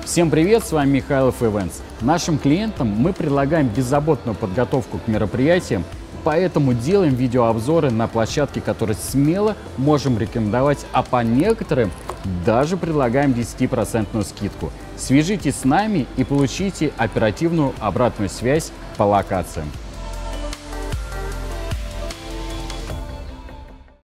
Всем привет, с вами Михайлов Events. Нашим клиентам мы предлагаем беззаботную подготовку к мероприятиям, поэтому делаем видеообзоры на площадки, которые смело можем рекомендовать, а по некоторым даже предлагаем 10% скидку. Свяжитесь с нами и получите оперативную обратную связь по локациям.